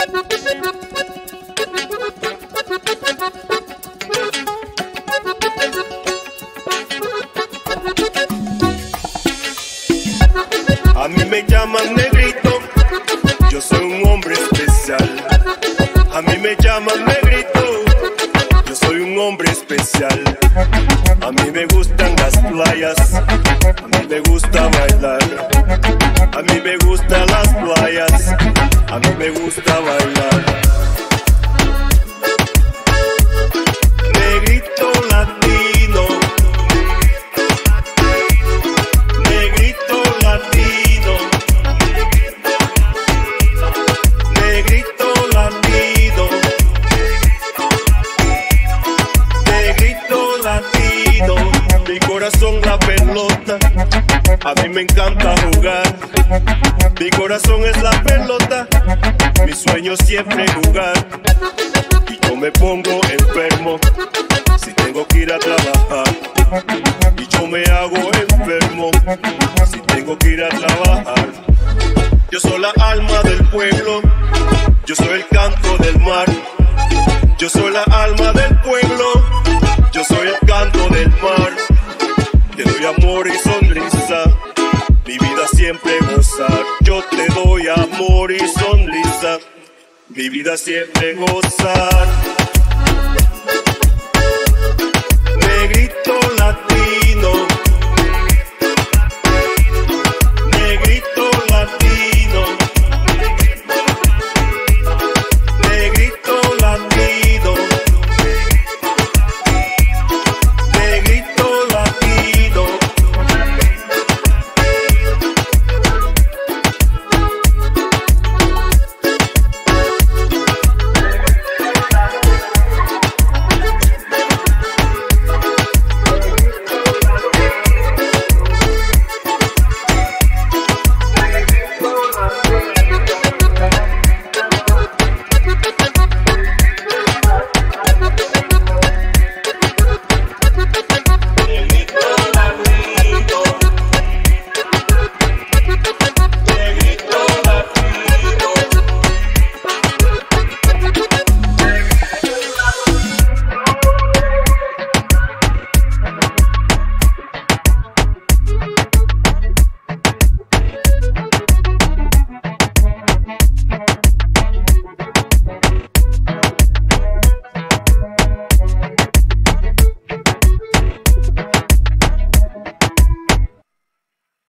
A mí me llaman negrito, yo soy un hombre especial. A mí me llaman negrito, yo soy un hombre especial. A mí me gustan las playas, a mí me gusta bailar. A mí me gustan las playas, a mí me gusta bailar. Negrito latino, negrito latino, negrito latino, negrito latino. Mi corazón la pelota, a mí me encanta jugar. Mi corazón es la pelota, mi sueño siempre jugar. Y yo me pongo enfermo si tengo que ir a trabajar. Y yo me hago enfermo si tengo que ir a trabajar. Yo soy la alma del pueblo, yo soy el canto del mar. Yo soy la alma del pueblo, yo soy el canto del mar. Te doy amor y sonrisa, mi vida siempre gozar. Yo te doy amor y sonrisa, mi vida siempre gozar. Negrito